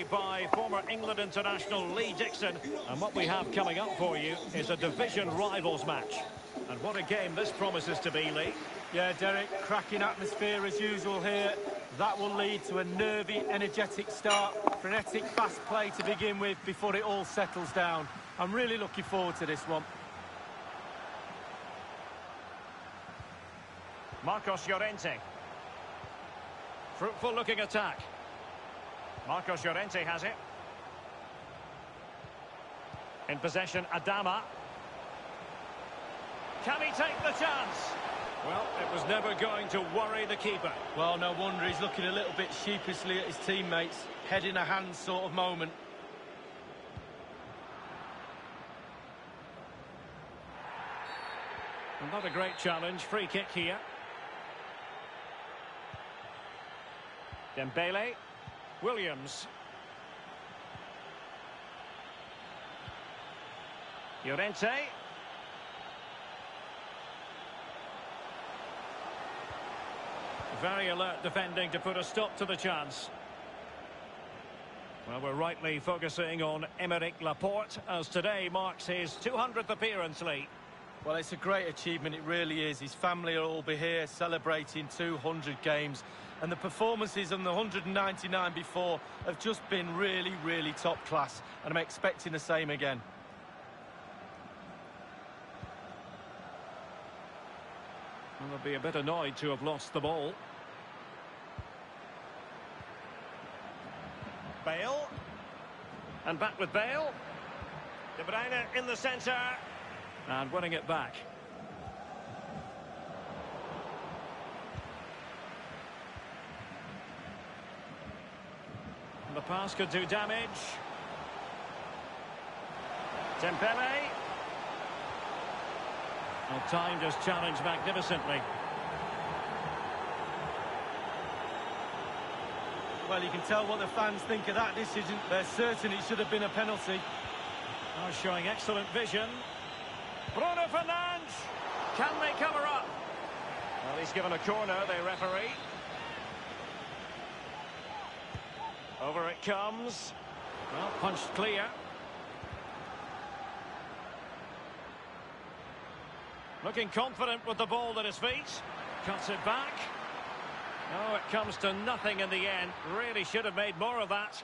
today by former England international Lee Dixon. And what we have coming up for you is a division rivals match. And what a game this promises to be, Lee. Yeah, Derek, cracking atmosphere as usual here. That will lead to a nervy, energetic start. Frenetic, fast play to begin with before it all settles down. I'm really looking forward to this one. Marcos Llorente. Fruitful looking attack. Marcos Llorente has it. In possession, Adama. Can he take the chance? Well, it was never going to worry the keeper. Well, no wonder he's looking a little bit sheepishly at his teammates. Head in a hand sort of moment. Not a great challenge. Free kick here. Dembele. Williams. Llorente. Very alert defending to put a stop to the chance. Well, we're rightly focusing on Aymeric Laporte as today marks his 200th appearance, Lee. Well, it's a great achievement, it really is. His family will all be here celebrating 200 games. And the performances on the 199 before have just been really, really top class. And I'm expecting the same again. Well, they'll be a bit annoyed to have lost the ball. Bale. And back with Bale. De Bruyne in the centre. And winning it back. And the pass could do damage. Dembele. Well, timed his challenge magnificently. Well, you can tell what the fans think of that decision. They're certain it should have been a penalty. Oh, showing excellent vision. Bruno Fernandes. Can they cover up? Well, he's given a corner, the referee. Over it comes. Well, punched clear. Looking confident with the ball at his feet. Cuts it back. Oh, it comes to nothing in the end. Really should have made more of that.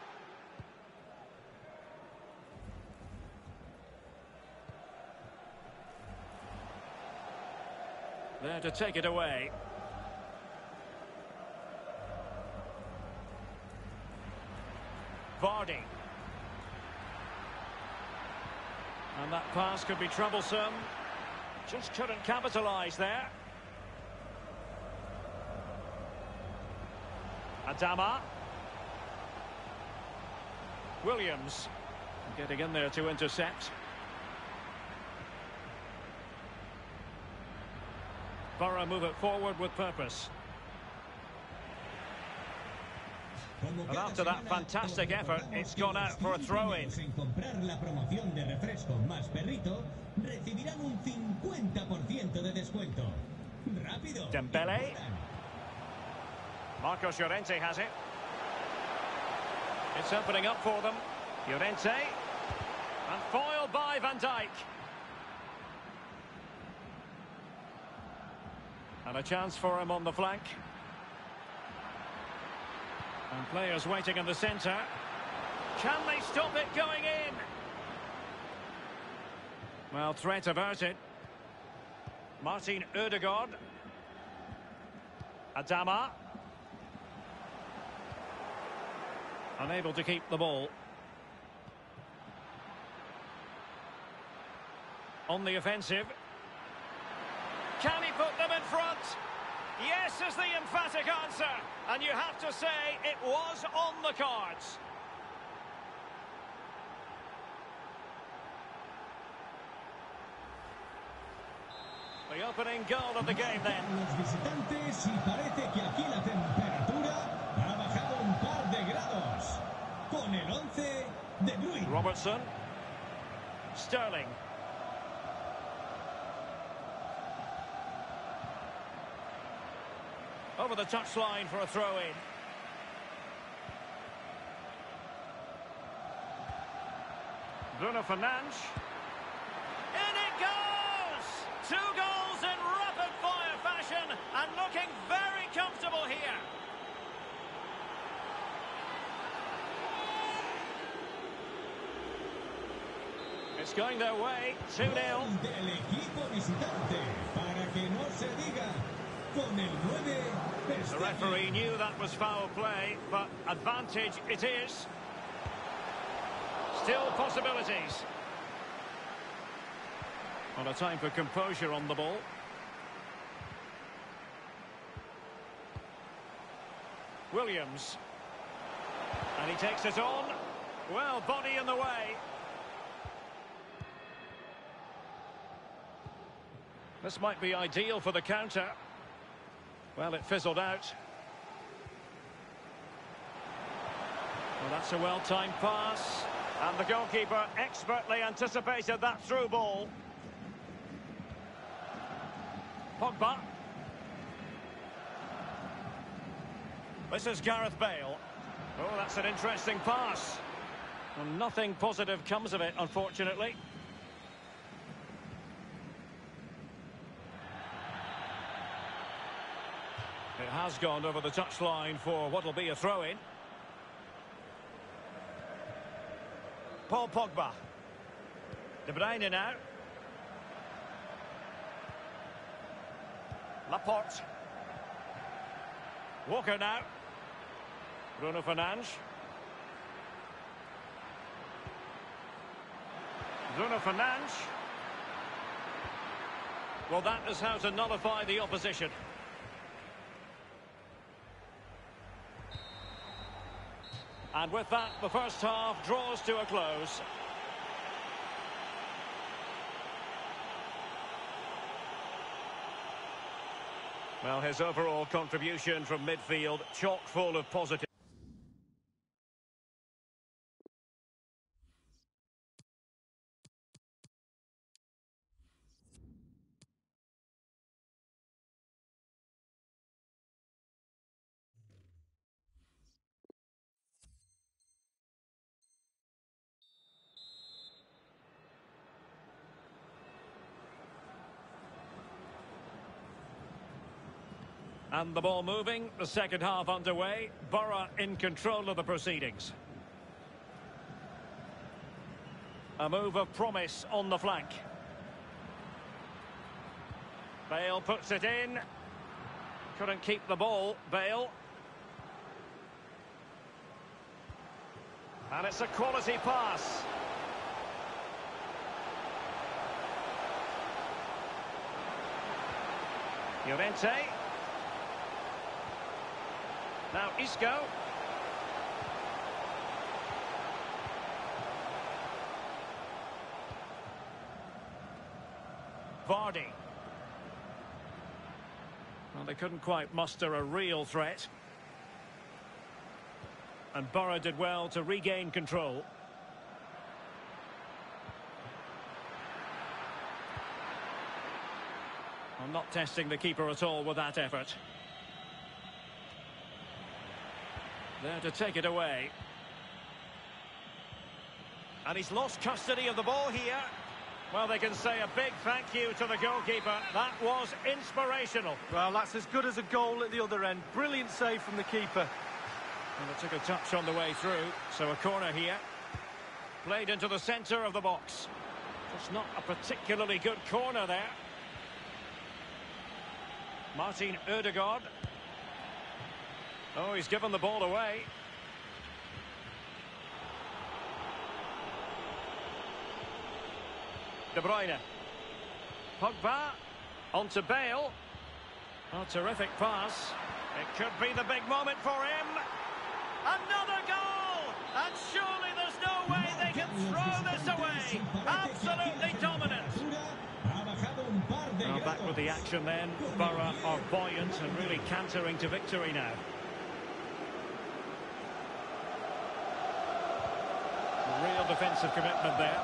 There to take it away. Vardy. And that pass could be troublesome. Just couldn't capitalise there. Adama. Williams. Getting in there to intercept. Borough move it forward with purpose. And after that fantastic effort, it's gone out for a throw-in. Dembele. Marcos Llorente has it. It's opening up for them. Llorente. And foiled by Van Dijk. And a chance for him on the flank. And players waiting in the centre. Can they stop it going in? Well, threat averted. Martin Ødegaard. Adama. Unable to keep the ball. On the offensive. Can he put them in front? Yes is the emphatic answer. And you have to say it was on the cards. The opening goal of the game then. Los visitantes, y parece que aquí la temperatura ha bajado un par de grados. Con el 11 de Bruyne. Robertson. Sterling. Over the touchline for a throw-in. Bruno Fernandes. In it goes! 2 goals in rapid-fire fashion and looking very comfortable here. It's going their way, 2-0. Del equipo visitante, para que no se diga, con el 9. The referee knew that was foul play, but advantage it is. Still possibilities. On a time for composure on the ball. Williams. And he takes it on. Well, body in the way. This might be ideal for the counter. Well, it fizzled out. Well, that's a well-timed pass. And the goalkeeper expertly anticipated that through ball. Pogba. This is Gareth Bale. Oh, that's an interesting pass. Well, nothing positive comes of it, unfortunately. It has gone over the touchline for what will be a throw-in. Paul Pogba. De Bruyne now. Laporte. Walker now. Bruno Fernandes. Bruno Fernandes. Well, that is how to nullify the opposition. And with that, the first half draws to a close. Well, his overall contribution from midfield, chock full of positive. And the ball moving, the second half underway. Borough in control of the proceedings. A move of promise on the flank. Bale puts it in. Couldn't keep the ball, Bale. And it's a quality pass. Llorente. Now Isco. Vardy. Well, they couldn't quite muster a real threat. And Borough did well to regain control. I'm not testing the keeper at all with that effort. There to take it away. And he's lost custody of the ball here. Well, they can say a big thank you to the goalkeeper. That was inspirational. Well, that's as good as a goal at the other end. Brilliant save from the keeper. And it took a touch on the way through. So a corner here. Played into the centre of the box. Just not a particularly good corner there. Martin Ødegaard. Oh, he's given the ball away. De Bruyne. Pogba. On to Bale. Oh, terrific pass. It could be the big moment for him. Another goal! And surely there's no way they can throw this away. Absolutely dominant. Well, back with the action then. Borough are buoyant and really cantering to victory now. Real defensive commitment there.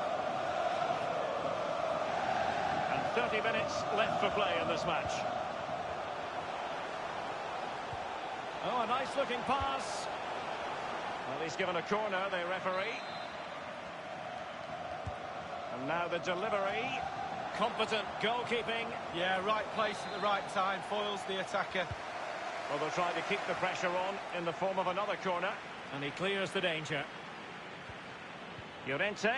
And 30 minutes left for play in this match. Oh, a nice looking pass. Well, he's given a corner, the referee. And now the delivery. Competent goalkeeping. Yeah, right place at the right time, foils the attacker. Well, they'll try to keep the pressure on in the form of another corner. And he clears the danger. Llorente.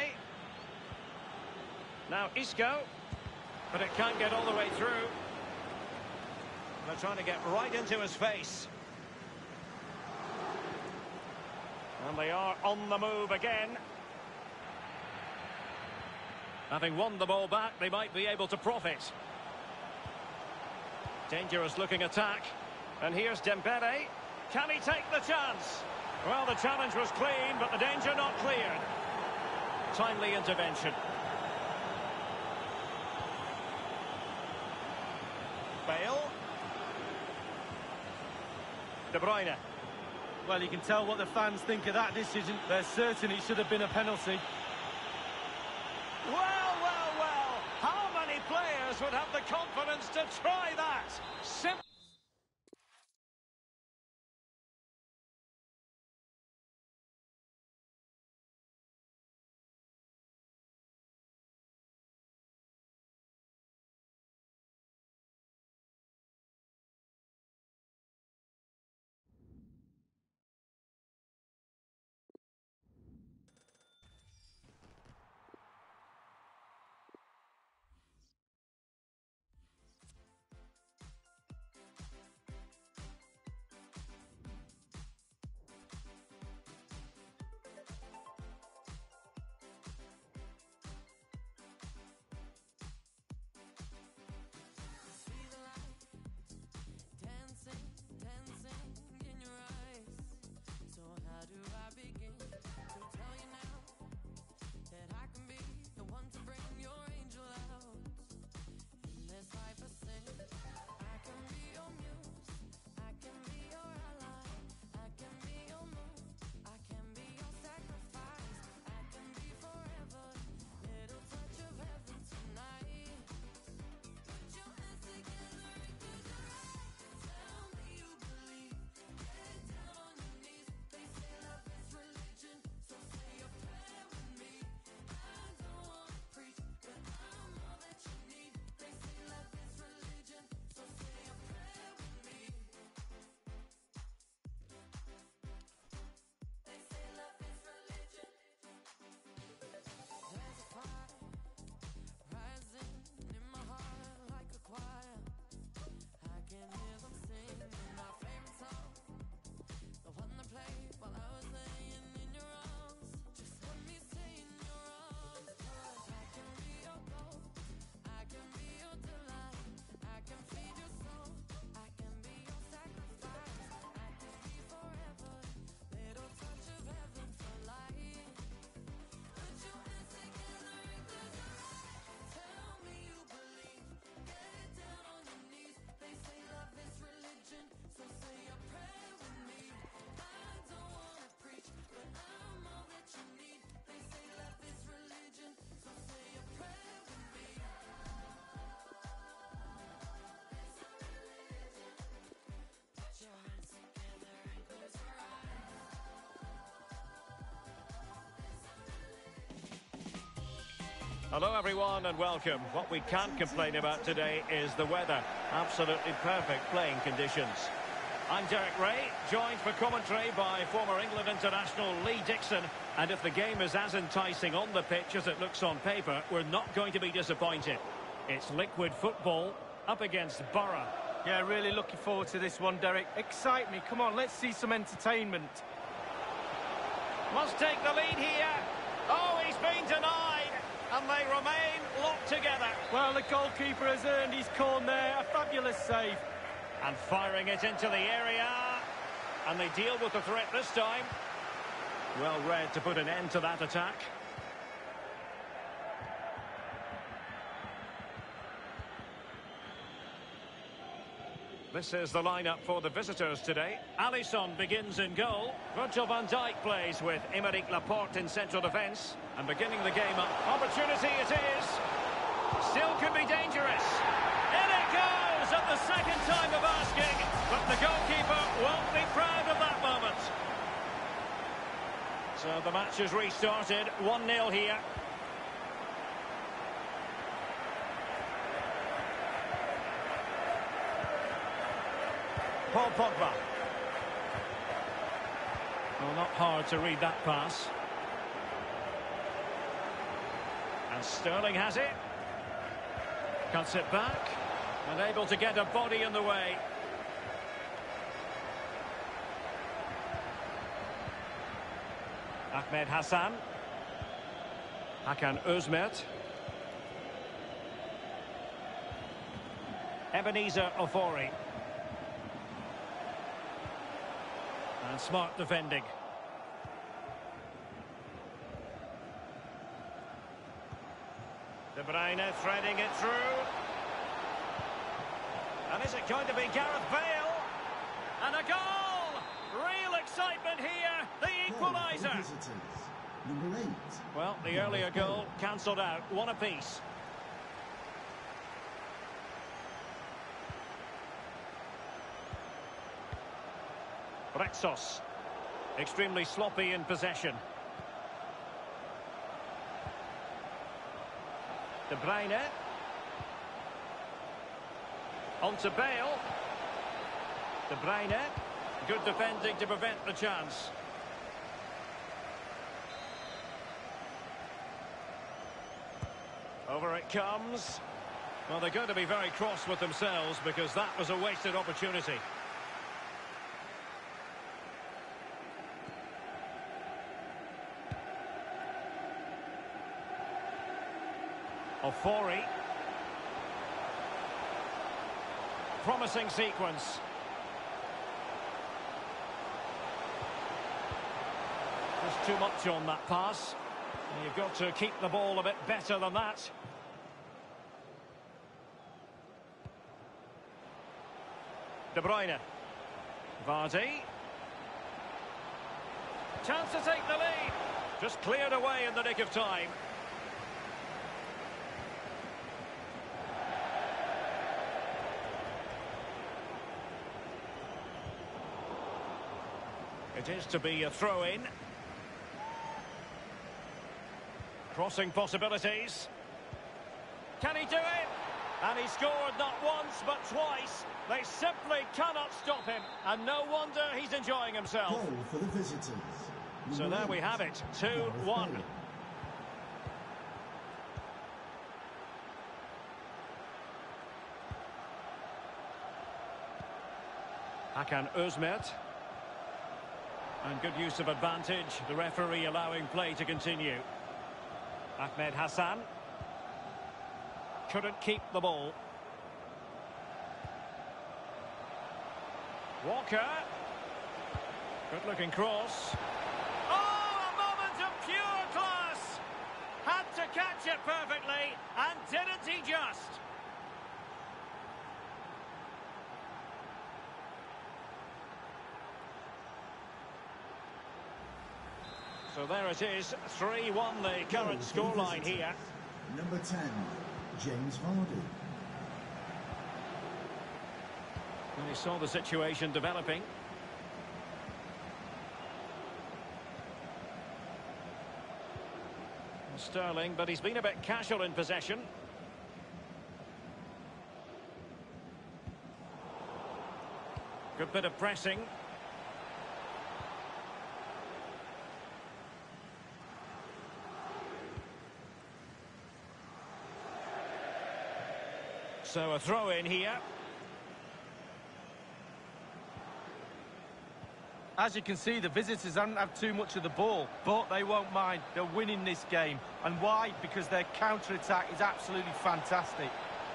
Now Isco. But it can't get all the way through. They're trying to get right into his face. And they are on the move again. Having won the ball back, they might be able to profit. Dangerous looking attack. And here's Dembele. Can he take the chance? Well, the challenge was clean, but the danger not cleared. Timely intervention. Bale. De Bruyne. Well, you can tell what the fans think of that decision. They're certain it should have been a penalty. Well, well, well. How many players would have the confidence to try that? Simple. Hello everyone and welcome. What we can't complain about today is the weather. Absolutely perfect playing conditions. I'm Derek Ray, joined for commentary by former England international Lee Dixon. And if the game is as enticing on the pitch as it looks on paper, we're not going to be disappointed. It's liquid football up against Borough. Yeah, really looking forward to this one, Derek. Excite me. Come on, let's see some entertainment. Must take the lead here. Oh, he's been denied. And they remain locked together. Well, the goalkeeper has earned his corner there. A fabulous save. And firing it into the area. And they deal with the threat this time. Well read to put an end to that attack. This is the lineup for the visitors today. Alisson begins in goal. Virgil van Dijk plays with Aymeric Laporte in central defence. And beginning the game up. Opportunity it is. Still could be dangerous. In it goes at the second time of asking. But the goalkeeper won't be proud of that moment. So the match has restarted. 1-0 here. Paul Pogba. Well, not hard to read that pass. And Sterling has it. Cuts it back. And able to get a body in the way. Ahmed Hassan. Hakan Özmert. Ebenezer Ofori. And smart defending. De Bruyne threading it through. And is it going to be Gareth Bale? And a goal! Real excitement here. The equaliser. Number 8. Well, the earlier goal cancelled out. One apiece. Rexos. Extremely sloppy in possession. De Bruyne. On to Bale. De Bruyne. Good defending to prevent the chance. Over it comes. Well, they're going to be very cross with themselves because that was a wasted opportunity. Ofori. Promising sequence. There's too much on that pass. And you've got to keep the ball a bit better than that. De Bruyne. Vardy. Chance to take the lead. Just cleared away in the nick of time. It is to be a throw-in. Crossing possibilities. Can he do it? And he scored not once but twice. They simply cannot stop him. And no wonder he's enjoying himself. Goal for the visitors. So there we have it. 2-1. Hakan Özmert. And good use of advantage. The referee allowing play to continue. Ahmed Hassan. Couldn't keep the ball. Walker. Good looking cross. Oh, a moment of pure class. Had to catch it perfectly. And didn't he just? So there it is, 3-1 the current scoreline here. Number 10, James Vardy. And he saw the situation developing. Sterling, but he's been a bit casual in possession. Good bit of pressing. So a throw in here. As you can see, the visitors haven't had too much of the ball, but they won't mind. They're winning this game. And why? Because their counter-attack is absolutely fantastic.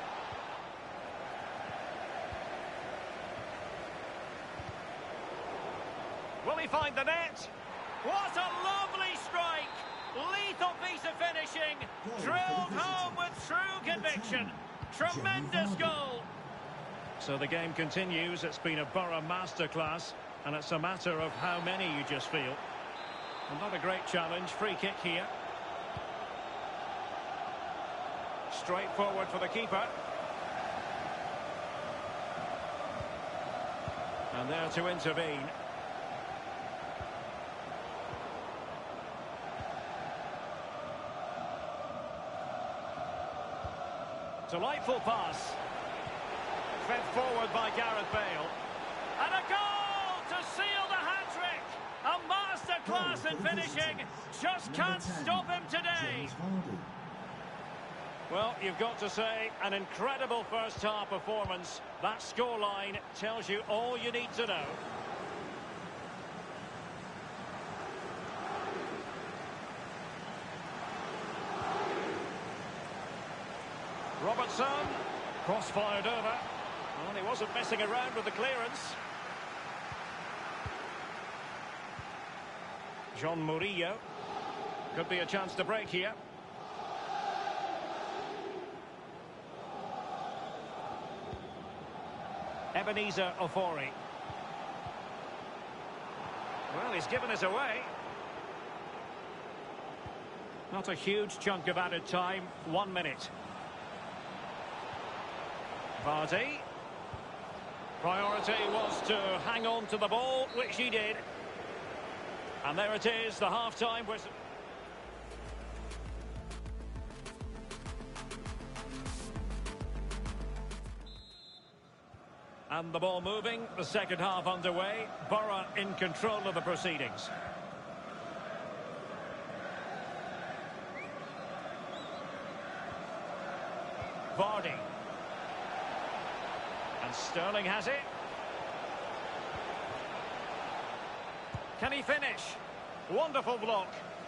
Will he find the net? What a lovely strike! Lethal piece of finishing. Drilled home with true conviction. Tremendous goal. So the game continues. It's been a Borough masterclass, and it's a matter of how many you just feel. And not a great challenge. Free kick here. Straightforward for the keeper. And there to intervene. Delightful pass. Fed forward by Gareth Bale. And a goal to seal the hat-trick. A masterclass in finishing. Just can't stop him today. Well, you've got to say, an incredible first-half performance. That scoreline tells you all you need to know. Robertson, cross-fired over. Well, he wasn't messing around with the clearance. John Murillo. Could be a chance to break here. Ebenezer Ofori. Well, he's given us away. Not a huge chunk of added time. 1 minute. Vardy. Priority was to hang on to the ball, which he did. And there it is, the half-time whistle. And the ball moving, the second half underway. Borough in control of the proceedings. Vardy. And Sterling has it. Can he finish? Wonderful block.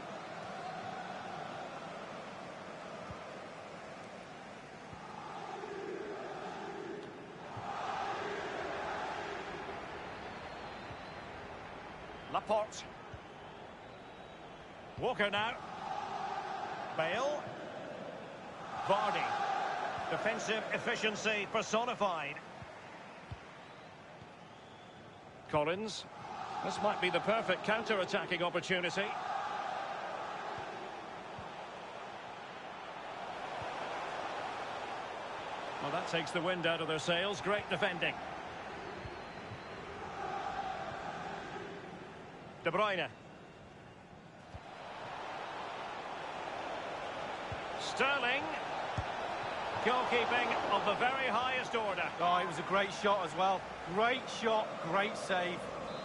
Laporte. Walker now. Bale. Vardy. Defensive efficiency personified. Collins. This might be the perfect counter-attacking opportunity. Well, that takes the wind out of their sails. Great defending. De Bruyne. Sterling. Goalkeeping of the very highest order. Oh, it was a great shot as well. Great shot, great save.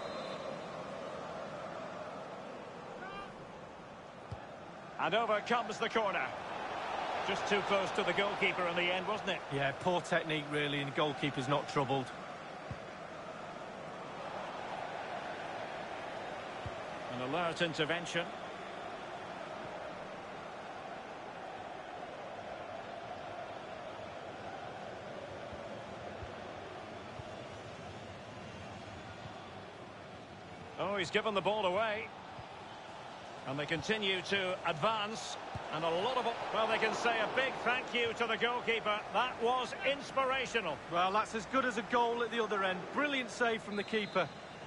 And over comes the corner. Just too close to the goalkeeper in the end, wasn't it? Yeah, poor technique really, and the goalkeeper's not troubled. An alert intervention. Oh, he's given the ball away. And they continue to advance. And a lot of... Well, they can say a big thank you to the goalkeeper. That was inspirational. Well, that's as good as a goal at the other end. Brilliant save from the keeper.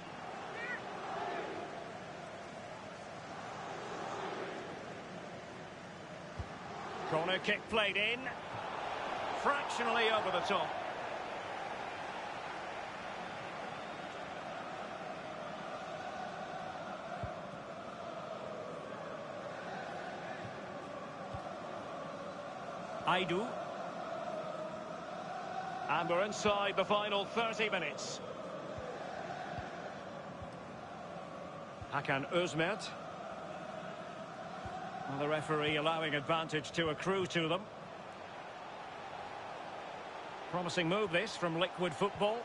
Corner kick played in. Fractionally over the top. Aidu. And we're inside the final 30 minutes. Hakan Özmert. Well, the referee allowing advantage to accrue to them. Promising move this from Liquid Football.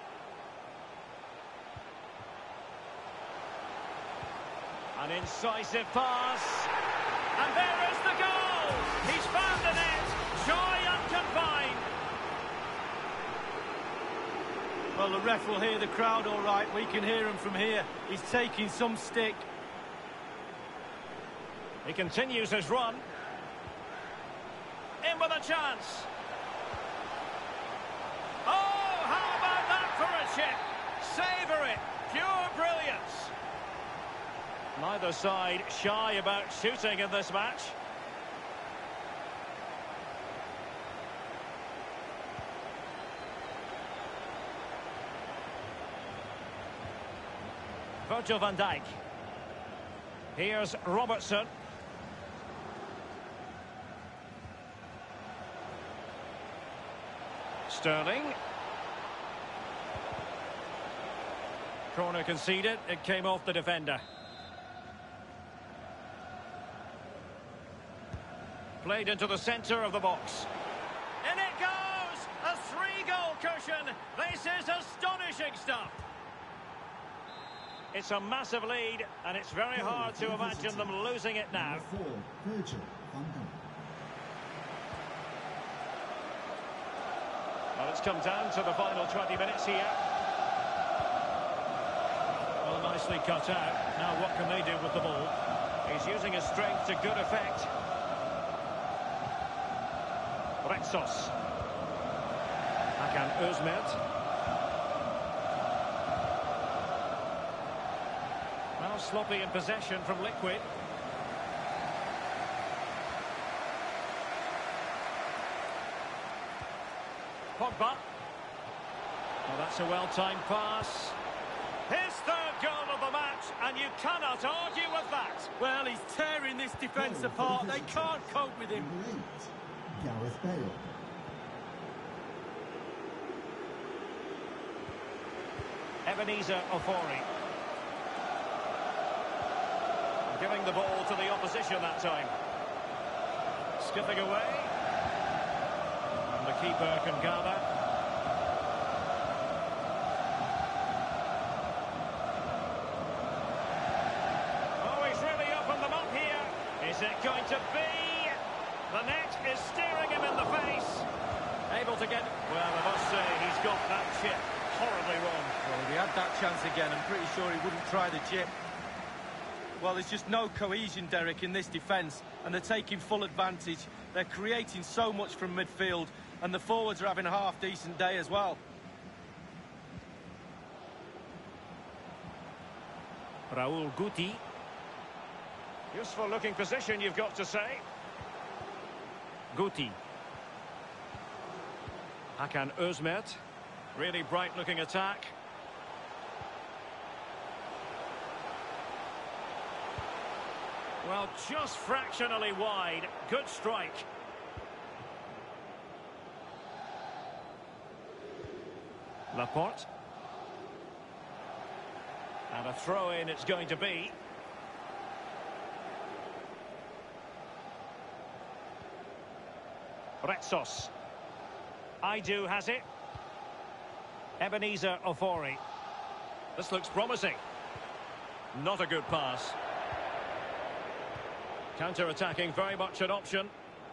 An incisive pass. And there is the goal! He's found the net! Joy unconfined! Well, the ref will hear the crowd all right. We can hear him from here. He's taking some stick. He continues his run. In with a chance. Oh, how about that for a chip? Savour it. Pure brilliance. Neither side shy about shooting in this match. Virgil van Dijk. Here's Robertson. Sterling. Corner conceded, it came off the defender. Played into the centre of the box. In it goes! A 3-goal cushion! This is astonishing stuff! It's a massive lead, and it's very hard to imagine them losing it now. Number 4, Virgil van Dijk. Well, it's come down to the final 20 minutes here. Well, nicely cut out. Now what can they do with the ball? He's using his strength to good effect. Rexos. Hakan Özmert. Well, sloppy in possession from Liquid. Pogba. Well, that's a well-timed pass. His third goal of the match, and you cannot argue with that. Well, he's tearing this defence Goal for apart. the They visitors. can't cope with him. Number 8, Gareth Bale. Ebenezer Ofori. Giving the ball to the opposition that time. Skipping away. And the keeper can gather. Oh, he's really opened them up here. Is it going to be? The net is staring him in the face. Able to get... Well, I must say, he's got that chip horribly wrong. Well, if he had that chance again, I'm pretty sure he wouldn't try the chip. Well, there's just no cohesion, Derek, in this defence, and they're taking full advantage. They're creating so much from midfield, and the forwards are having a half-decent day as well. Raul Guti. Useful looking position, you've got to say. Guti. Hakan Özmert. Really bright looking attack. Well, just fractionally wide. Good strike. Laporte. And a throw-in it's going to be. Retsos. Aidu has it. Ebenezer Ofori. This looks promising. Not a good pass. Counter-attacking, very much an option.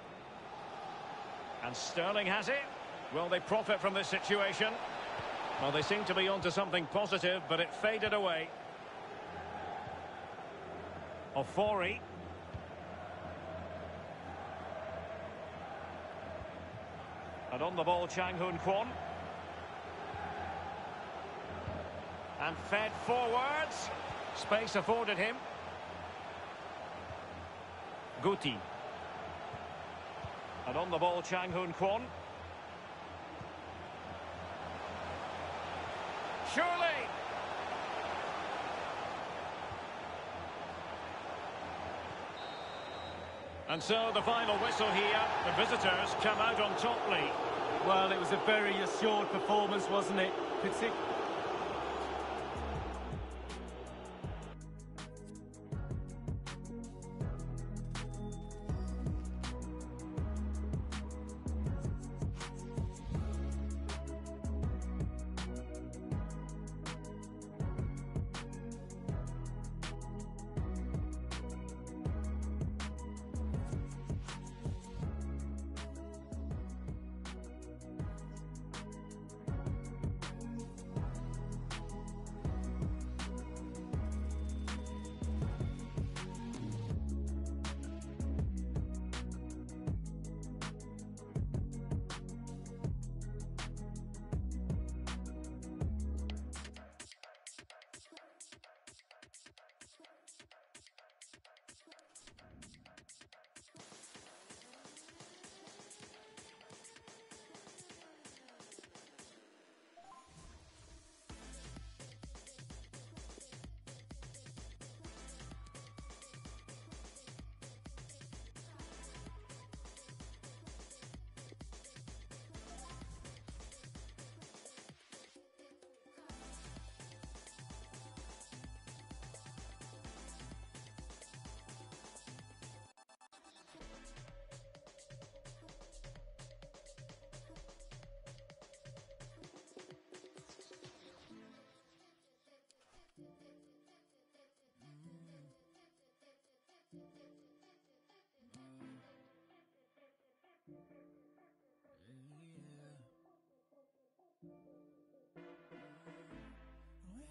And Sterling has it. Will they profit from this situation? Well, they seem to be onto something positive, but it faded away. Ofori. And on the ball, Chang Hoon Kwon. And fed forwards. Space afforded him. Guti. And on the ball, Chang Hoon Kwon. Surely. And so the final whistle here. The visitors come out on top, Lee. Well, it was a very assured performance, wasn't it?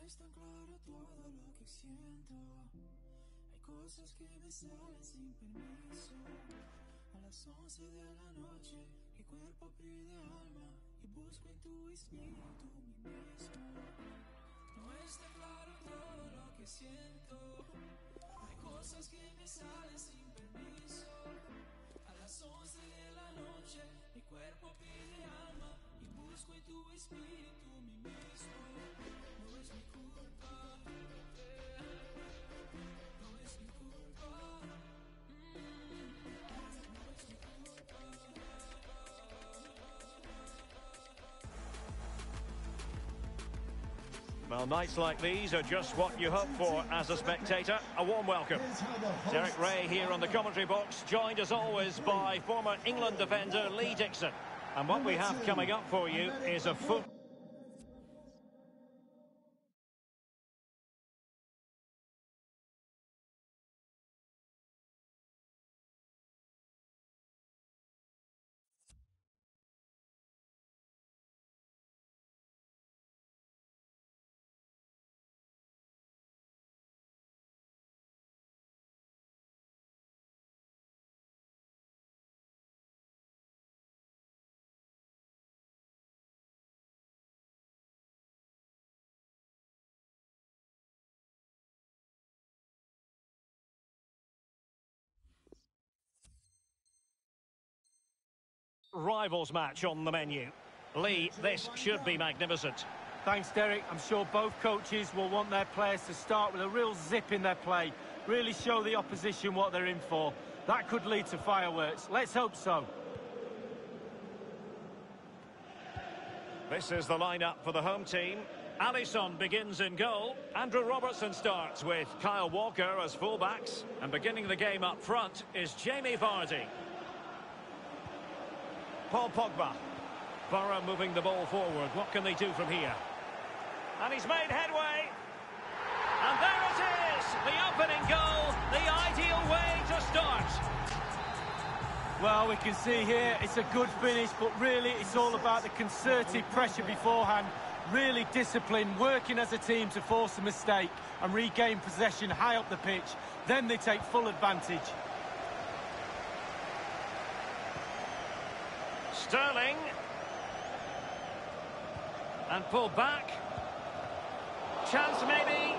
es tan claro todo lo que siento. Hay cosas que me salen sin permiso. A las 11 de la noche, mi cuerpo pide alma y busco en tu espíritu mi mismo. No está claro todo lo que siento. Hay cosas que me salen sin permiso. A las 11 de la noche, mi cuerpo pide alma y busco en tu espíritu mi mismo. No es mi culpa, no es mi culpa, no es mi culpa. Well, nights like these are just what you hope for as a spectator. A warm welcome. Derek Ray here on the commentary box, joined as always by former England defender Lee Dixon. And what we have coming up for you is a foot... Rivals match on the menu. Lee, this should be magnificent. Thanks, Derek. I'm sure both coaches will want their players to start with a real zip in their play. Really show the opposition what they're in for. That could lead to fireworks. Let's hope so. This is the lineup for the home team. Alisson begins in goal. Andrew Robertson starts with Kyle Walker as fullbacks. And beginning the game up front is Jamie Vardy. Paul Pogba. Borough moving the ball forward. What can they do from here? And he's made headway. And there it is! The opening goal. The ideal way to start. Well, we can see here it's a good finish, but really it's all about the concerted pressure beforehand. Really disciplined, working as a team to force a mistake and regain possession high up the pitch. Then they take full advantage. Sterling. And pulled back. Chance maybe.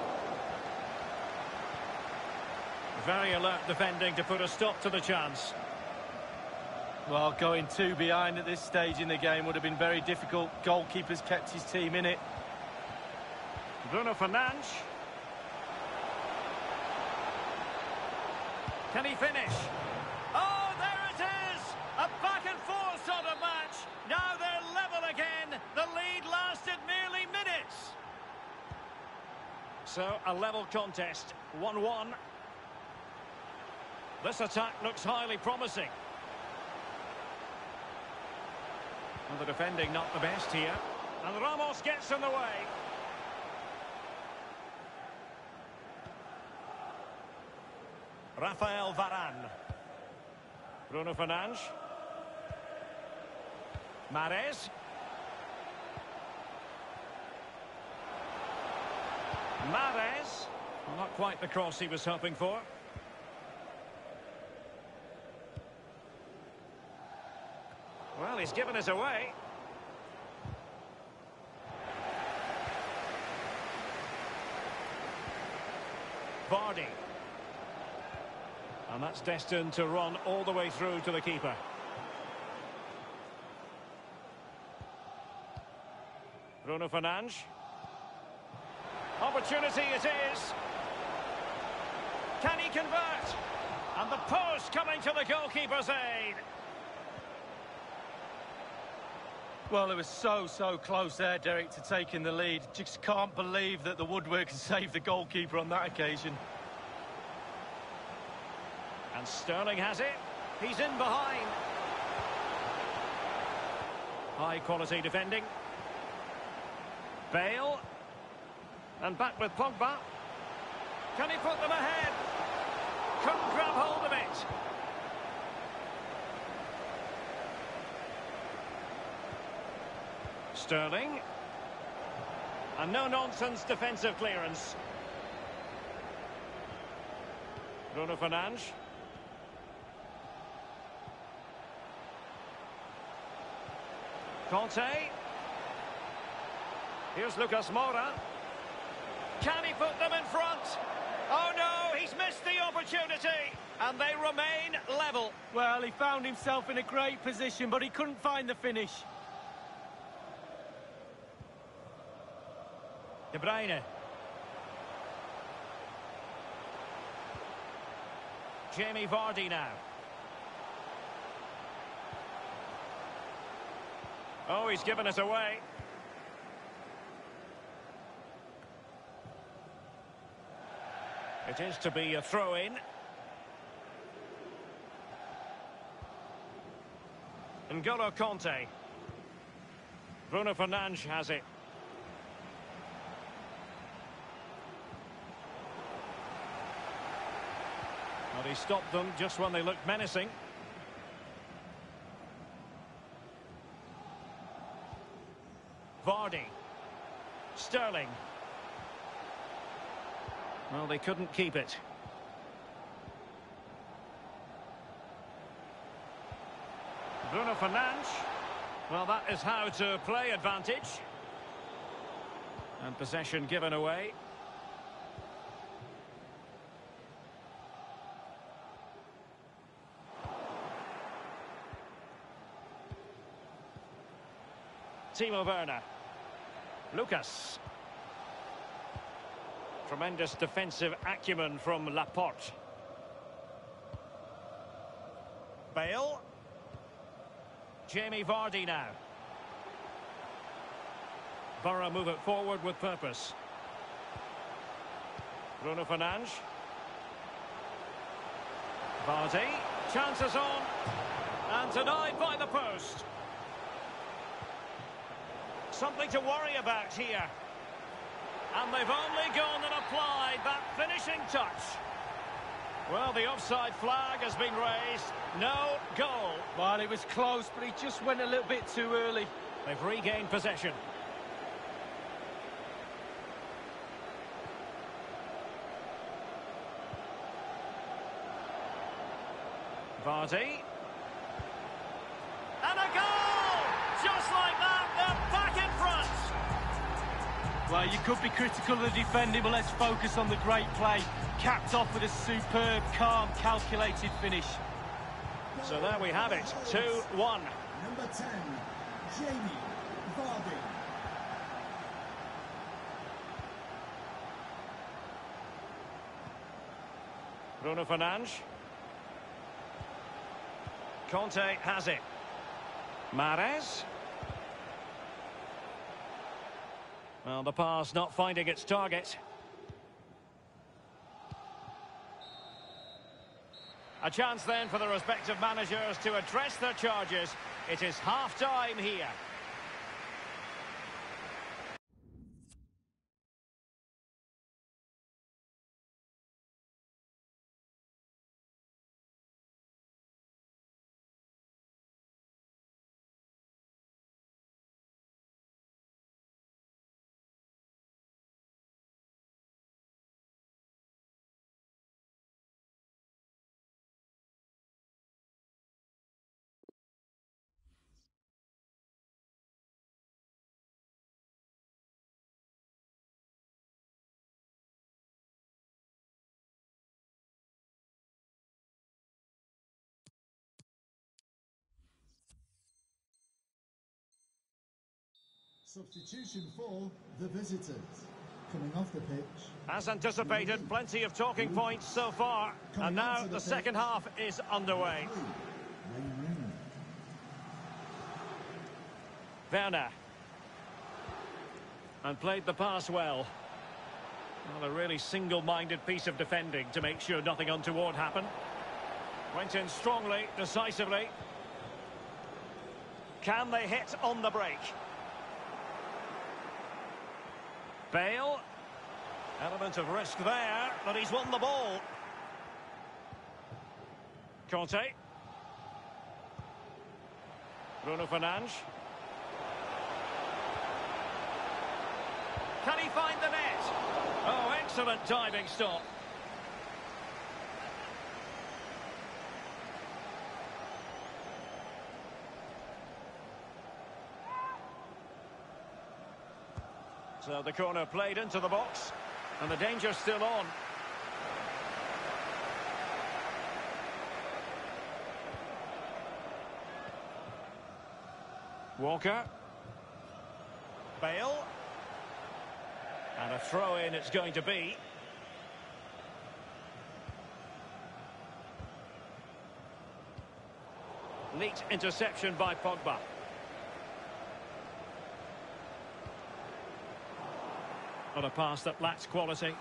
Very alert defending to put a stop to the chance. Well, going two behind at this stage in the game would have been very difficult. Goalkeeper's kept his team in it. Bruno Fernandes. Can he finish? Oh, there it is! A back-and-forth sort of match. Now they're level again. The lead lasted merely minutes. So, a level contest. 1-1. This attack looks highly promising. And the defending not the best here. And Ramos gets in the way. Rafael Varane. Bruno Fernandes. Mahrez. Mahrez. Well, not quite the cross he was hoping for. Well, he's given us away. Vardy. And that's destined to run all the way through to the keeper. Bruno Fernandes. Opportunity it is. Can he convert? And the post coming to the goalkeeper's aid. Well, it was so close there, Derek, to taking the lead. Just can't believe that the woodwork saved the goalkeeper on that occasion. And Sterling has it. He's in behind. High quality defending. Bale. And back with Pogba. Can he put them ahead? Couldn't grab hold of it. Sterling. A no-nonsense defensive clearance. Bruno Fernandes. Conte. Here's Lucas Moura. Can he put them in front? Oh no, he's missed the opportunity. And they remain level. Well, he found himself in a great position, but he couldn't find the finish. De Bruyne. Jamie Vardy now. Oh, he's given it away. It is to be a throw-in. N'Golo Conte. Bruno Fernandes has it. But he stopped them just when they looked menacing. Vardy. Sterling. Well, they couldn't keep it. Bruno Fernandes. Well, that is how to play advantage. And possession given away. Timo Werner. Lucas. Tremendous defensive acumen from Laporte. Bale. Jamie Vardy now. Borough move it forward with purpose. Bruno Fernandes. Vardy. Chances on. And denied by the post. Something to worry about here. And they've only gone and applied that finishing touch. Well, the offside flag has been raised. No goal. Well, it was close, but he just went a little bit too early. They've regained possession. Vardy. And a goal! Just like that, they're back in front. Well, you could be critical of the defending, but let's focus on the great play. Capped off with a superb, calm, calculated finish. So there we have it, 2-1. Number 10, Jamie Vardy. Bruno Fernandes. Conte has it. Mahrez. Well, the pass not finding its target. A chance then for the respective managers to address their charges. It is half-time here. Substitution for the visitors. Coming off the pitch. As anticipated, plenty of talking points so far. And now the second half is underway. Werner. And played the pass well. Well, a really single-minded piece of defending to make sure nothing untoward happened. Went in strongly, decisively. Can they hit on the break? Bale. Element of risk there, but he's won the ball. Conte. Bruno Fernandes. Can he find the net? Oh, excellent diving stop. So the corner played into the box, and the danger's still on. Walker. Bale. And a throw-in it's going to be. Neat interception by Pogba. On a pass that lacks quality.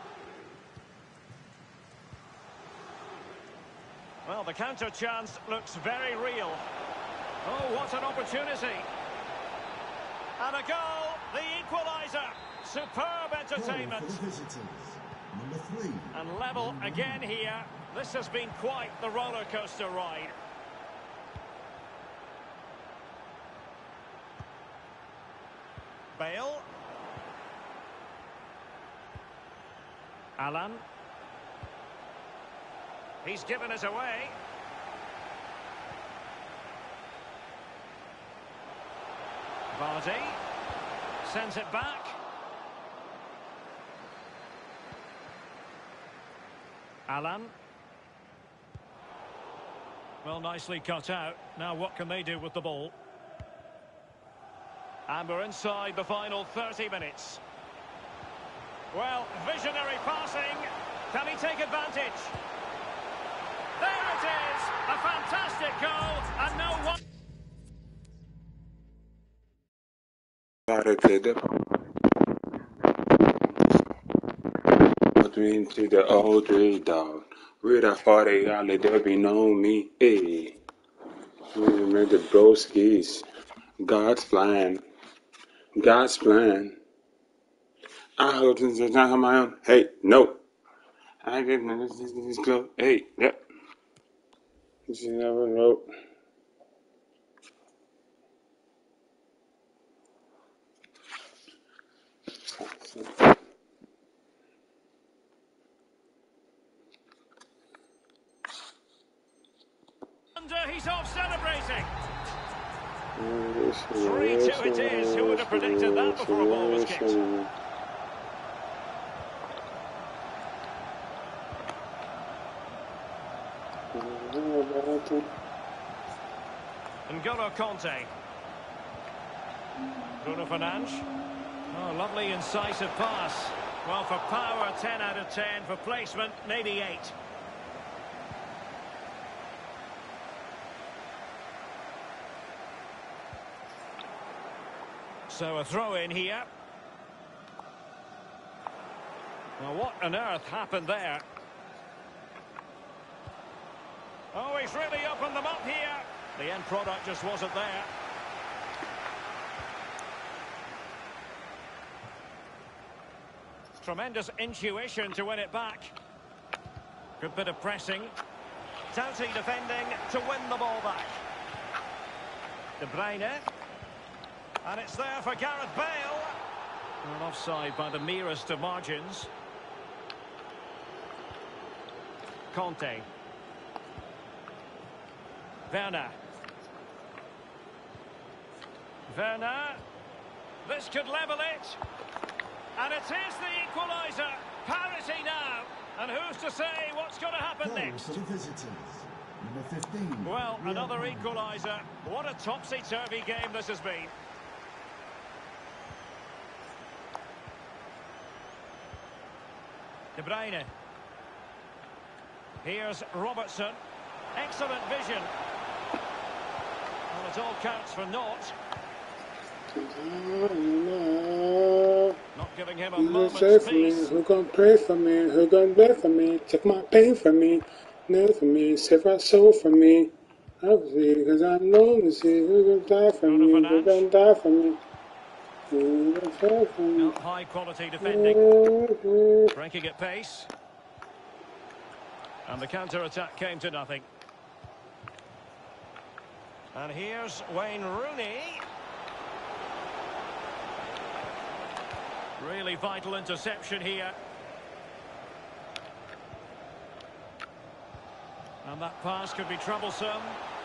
Well, the counter chance looks very real. Oh, what an opportunity. And a goal, the equaliser. Superb entertainment. Goal for the visitors. Number 3. And level again here. This has been quite the roller coaster ride. Bale. Alan. He's given it away. Vardy sends it back. Alan. Well, nicely cut out. Now what can they do with the ball? And we're inside the final 30 minutes. Well, visionary passing. Can he take advantage? There it is! A fantastic goal, and no one... Into the old three dog. Read that 40 y'all let there be known me. Hey. Remember the broskies. God's plan. God's plan. I hope this is not on my own. Hey, no. I didn't this close. Hey, yep. This is never wrote. He's off celebrating. 3-2 it is. Who would have predicted that before a ball was kicked? N'Golo Conte. Bruno Fernandes. Oh, lovely incisive pass. Well, for power, 10 out of 10. For placement, maybe 8. So a throw in here. Well, what on earth happened there? Oh, he's really opened them up here. The end product just wasn't there. Tremendous intuition to win it back. Good bit of pressing. Doughty defending to win the ball back. De Bruyne. And it's there for Gareth Bale. Well, offside by the merest of margins. Conte. Werner. Werner. This could level it. And it is the equaliser. Parity now. And who's to say what's going to happen next? For the visitors. Number 15. Well, another equaliser. What a topsy-turvy game this has been. De Bruyne. Here's Robertson. Excellent vision. Well, it all counts for naught. Not giving him a moment's peace. Who gonna pray for me? Who gonna bless for me? Take my pain for me. Nail for me. Save my soul for me. Obviously, because I know to see who gonna die for me. Who gonna die for me? Not high quality defending. Breaking at pace. And the counter-attack came to nothing. And here's Wayne Rooney. Really vital interception here. And that pass could be troublesome.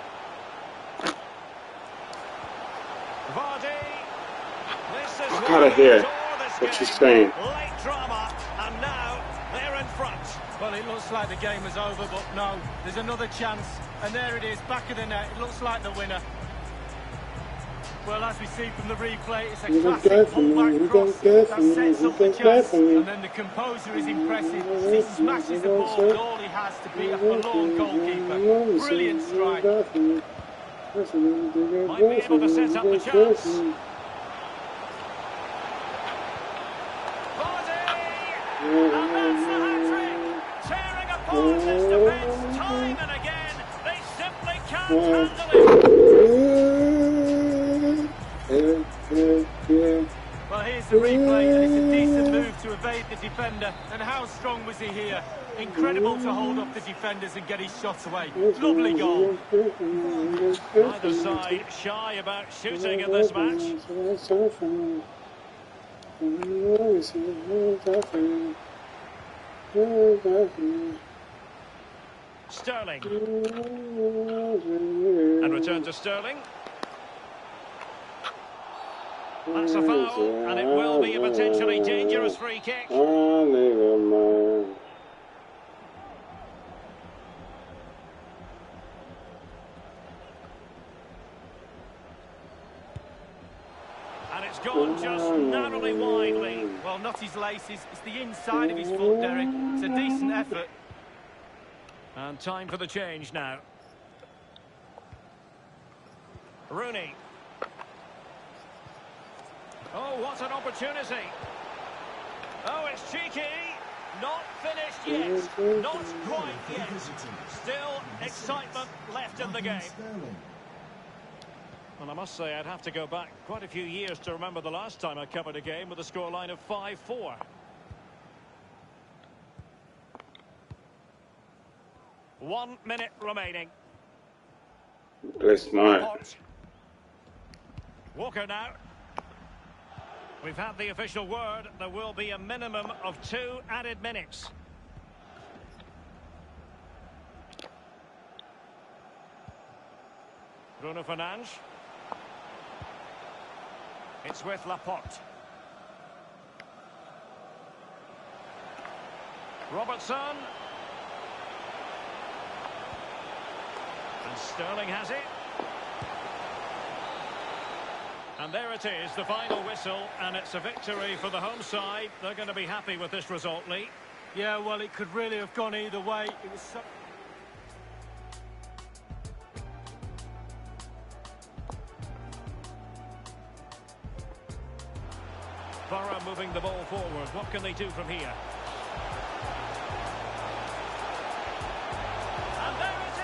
Vardy. This is I gotta hear this what you're game. saying. Late drama, and now they're in front. Well, it looks like the game is over, but no, there's another chance. And there it is, back of the net. It looks like the winner. Well, as we see from the replay, it's a classic full-back cross that sets up the chance. And then the composure is impressive. He smashes the ball with all he has to beat a forlorn goalkeeper. Brilliant strike. Might be able to set up the chance. Vardy! And that's the hat-trick! Tearing apart this defence time and again. They simply can't handle it. Well, here's the replay, and it's a decent move to evade the defender. And how strong was he here? Incredible to hold up the defenders and get his shot away. Lovely goal. Neither side shy about shooting in this match. Sterling. And return to Sterling. That's a foul, and it will be a potentially dangerous free kick. And it's gone just narrowly widely. Well, not his laces, it's the inside of his foot, Derek. It's a decent effort. And time for the change now. Rooney. Oh, what an opportunity. Oh, it's cheeky. Not finished yet. Not quite yet. Still excitement left in the game. Well, I must say, I'd have to go back quite a few years to remember the last time I covered a game with a scoreline of 5-4. One minute remaining. That's mine. Walker now. We've had the official word. There will be a minimum of 2 added minutes. Bruno Fernandes. It's with Laporte. Robertson. And Sterling has it. And there it is, the final whistle, and it's a victory for the home side. They're going to be happy with this result, Lee. Yeah, well, it could really have gone either way. It was so... Borough moving the ball forward. What can they do from here? And there it is!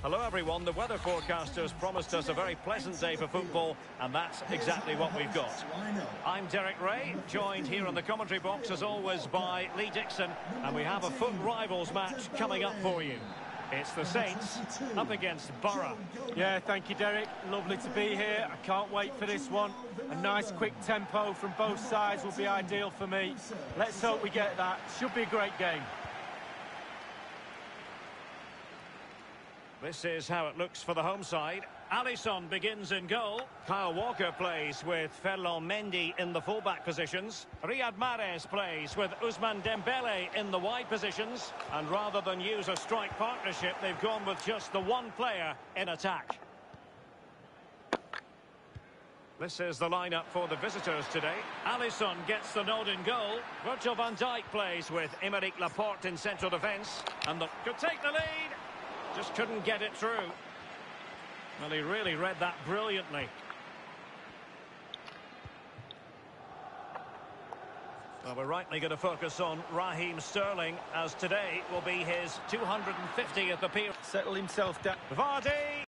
Hello everyone, the weather forecasters promised us a very pleasant day for football, and that's exactly what we've got. I'm Derek Ray, joined here in the commentary box as always by Lee Dixon, and we have a foot rivals match coming up for you. It's the Saints up against Borough. Yeah, thank you, Derek. Lovely to be here. I can't wait for this one. A nice quick tempo from both sides will be ideal for me. Let's hope we get that. Should be a great game. This is how it looks for the home side. Alisson begins in goal. Kyle Walker plays with Ferland Mendy in the fullback positions. Riyad Mahrez plays with Ousmane Dembele in the wide positions. And rather than use a strike partnership, they've gone with just the one player in attack. This is the lineup for the visitors today. Alisson gets the nod in goal. Virgil van Dijk plays with Aymeric Laporte in central defence. And could take the lead. Just couldn't get it through. Well, he really read that brilliantly. Well, we're rightly going to focus on Raheem Sterling, as today will be his 250th appearance. Settle himself down. Vardy!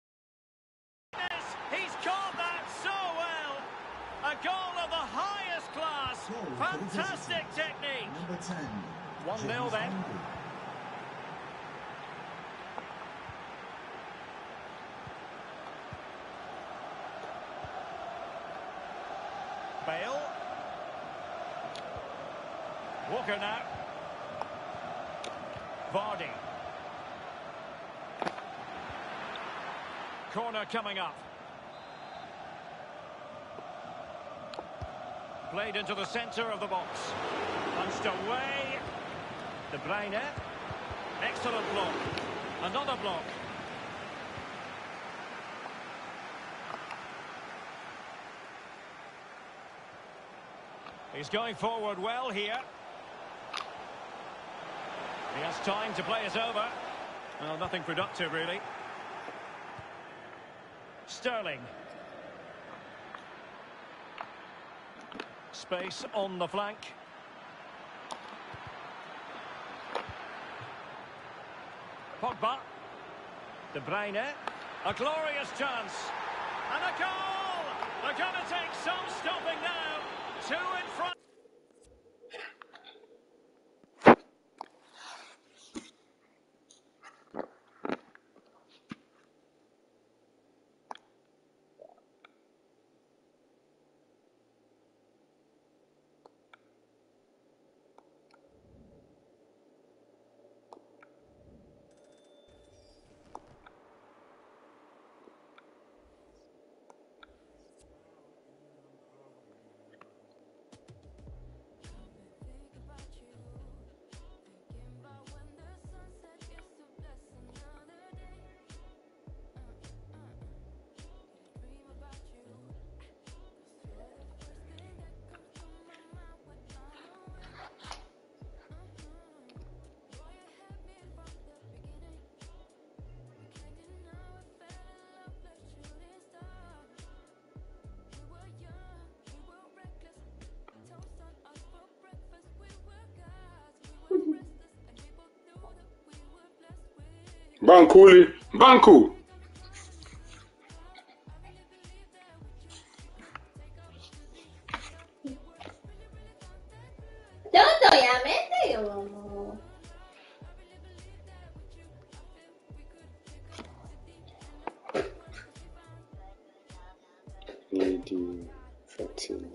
He's caught that so well! A goal of the highest class! Fantastic technique! Number 10. 1-0 then. Bale. Walker now. Vardy. Corner coming up. Played into the centre of the box. Punched away. De Bruyne. Excellent block. Another block. He's going forward well here. He has time to play it over. Well, nothing productive, really. Sterling. Space on the flank. Pogba. De Bruyne. A glorious chance. And a goal! They're going to take some stopping now. Two in front. Bankuli, Banku. Toto, obviamente, como... Fut21.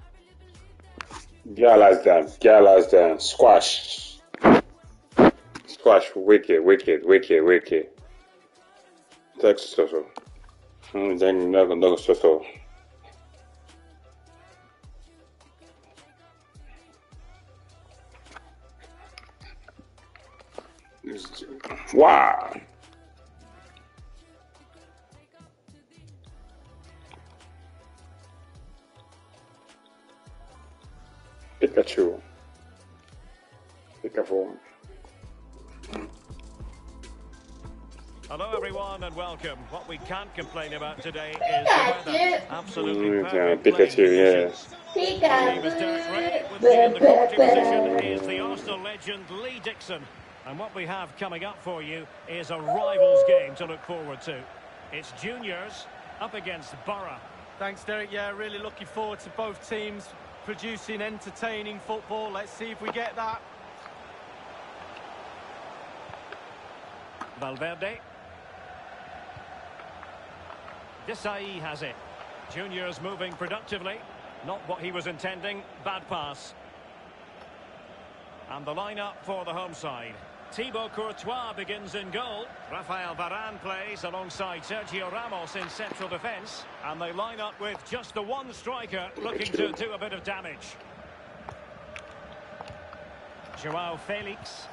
Galas down, squash. Squash, wicked. Tak soso. Then no soso. Wow. Pikachu. Hello everyone and welcome. What we can't complain about today is the weather. Absolutely perfect Pikachu, playing conditions. My name is Derek Ray. With me in the commentary position is the Arsenal legend Lee Dixon. And what we have coming up for you is a rivals game to look forward to. It's juniors up against Borough. Thanks, Derek. Yeah, really looking forward to both teams producing entertaining football. Let's see if we get that. Valverde. Desai has it. Juniors moving productively. Not what he was intending. Bad pass. And the lineup for the home side. Thibaut Courtois begins in goal. Rafael Varane plays alongside Sergio Ramos in central defence. And they line up with just the one striker looking to do a bit of damage. Joao Felix.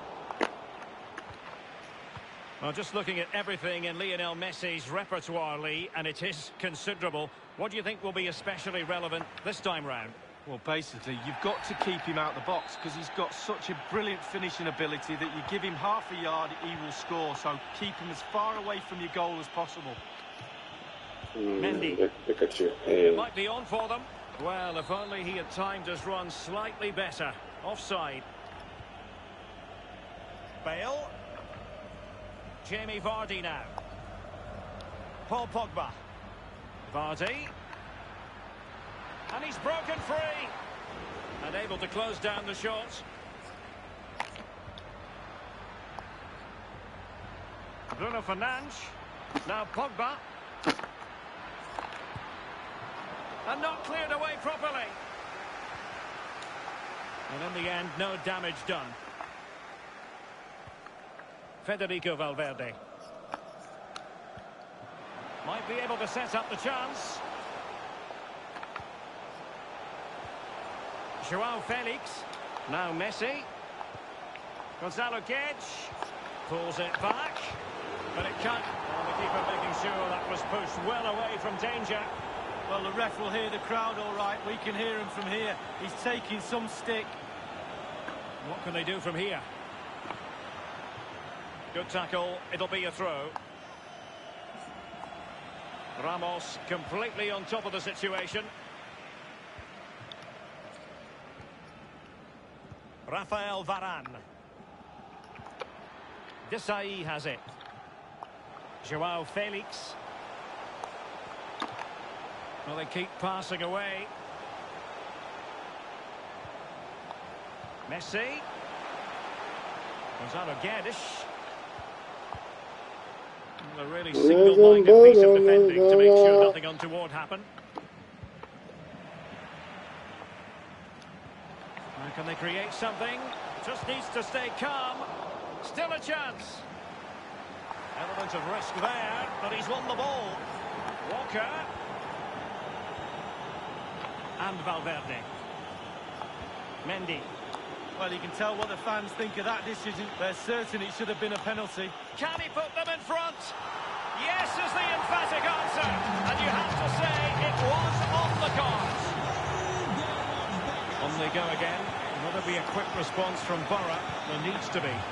Well, just looking at everything in Lionel Messi's repertoire, Lee, and it is considerable. What do you think will be especially relevant this time round? Well, basically, you've got to keep him out the box because he's got such a brilliant finishing ability that you give him half a yard, he will score. So keep him as far away from your goal as possible. Mendy. It might be on for them. Well, if only he had timed his run slightly better. Offside. Bale. Jamie Vardy now. Paul Pogba. Vardy. And he's broken free. And able to close down the shots. Bruno Fernandes. Now Pogba. And not cleared away properly. And in the end, no damage done. Federico Valverde. Might be able to set up the chance. Joao Felix. Now Messi. Gonzalo Guedes. Pulls it back. But it can't. And the keeper making sure that was pushed well away from danger. Well, the ref will hear the crowd all right. We can hear him from here. He's taking some stick. What can they do from here? Good tackle. It'll be a throw. Ramos completely on top of the situation. Rafael Varane. Desai has it. Joao Felix. Well, they keep passing away. Messi. Gonzalo Guedes. A really single-minded piece of defending to make sure nothing untoward happened. Now can they create something? Just needs to stay calm. Still a chance. Element of risk there, but he's won the ball. Walker. And Valverde. Mendy. Well, you can tell what the fans think of that decision. They're certain it should have been a penalty. Can he put them in front? Yes is the emphatic answer. And you have to say it was on the cards. On they go again. Will there be a quick response from Borough? There needs to be.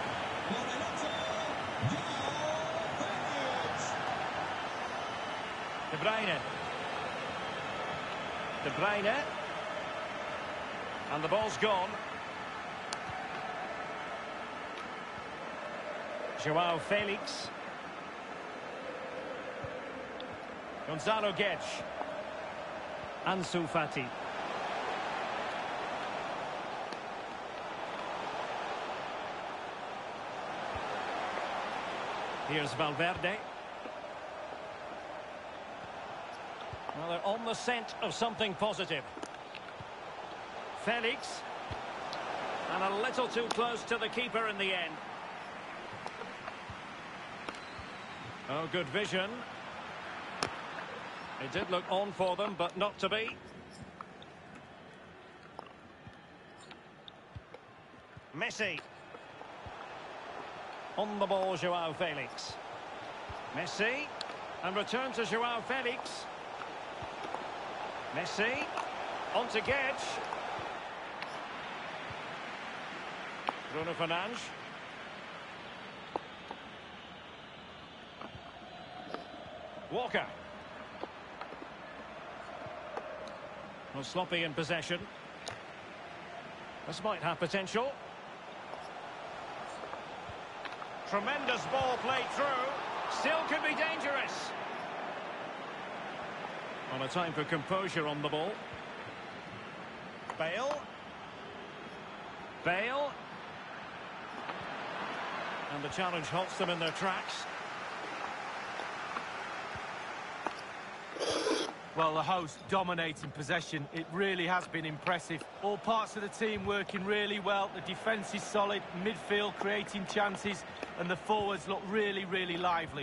De Bruyne. De Bruyne. And the ball's gone. Joao Felix. Gonzalo Guedes. Ansu Fati. Here's Valverde. Well, they're on the scent of something positive. Felix. And a little too close to the keeper in the end. Oh, good vision. It did look on for them, but not to be. Messi. On the ball, Joao Felix. Messi. And return to Joao Felix. Messi. On to Gedge. Bruno Fernandes. Walker. Well, sloppy in possession. This might have potential. Tremendous ball played through. Still could be dangerous. On a time for composure on the ball. Bale. Bale. And the challenge halts them in their tracks. Well, the host dominating possession. It really has been impressive. All parts of the team working really well. The defence is solid, midfield creating chances, and the forwards look really, really lively.